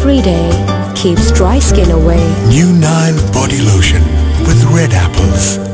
every day keeps dry skin away. New Nile body lotion with red apples.